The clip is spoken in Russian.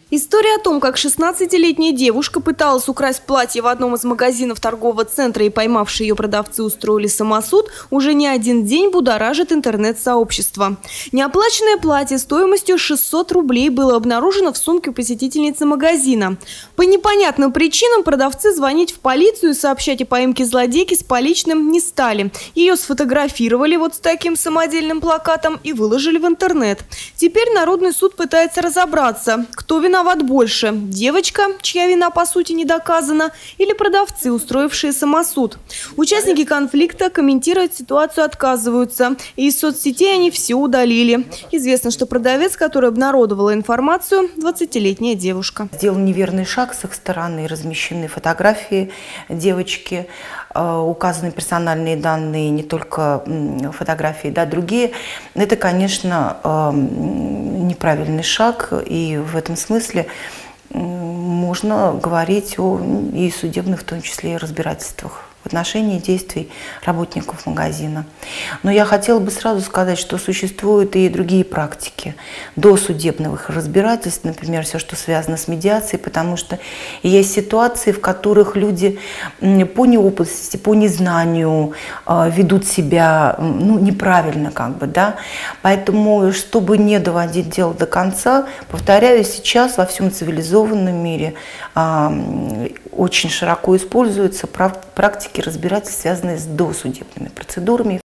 История о том, как 16-летняя девушка пыталась украсть платье в одном из магазинов торгового центра и поймавшие ее продавцы устроили самосуд, уже не один день будоражит интернет-сообщество. Неоплаченное платье стоимостью 600 рублей было обнаружено в сумке у посетительницы магазина. По непонятным причинам продавцы звонить в полицию и сообщать о поимке злодейки с поличным не стали. Ее сфотографировали вот с таким самодельным плакатом и выложили в интернет. Теперь Народный суд пытается разобраться, кто виноват больше – девочка, чья вина по сути не доказана, или продавцы, устроившие самосуд. Участники конфликта комментировать ситуацию отказываются, и из соцсетей они все удалили. Известно, что продавец, который обнародовала информацию, 20-летняя девушка. Сделал неверный шаг с их стороны, размещены фотографии девочки, указаны персональные данные, не только фотографии, да, другие. Это, конечно, неправильный шаг, и в этом смысле можно говорить о и судебных, в том числе, и разбирательствах в отношении действий работников магазина. Но я хотела бы сразу сказать, что существуют и другие практики досудебных разбирательств, например, все, что связано с медиацией, потому что есть ситуации, в которых люди по неопытности, по незнанию ведут себя неправильно, да. Поэтому, чтобы не доводить дело до конца, повторяю, сейчас во всем цивилизованном мире очень широко используются практики разбирательств, связанные с досудебными процедурами.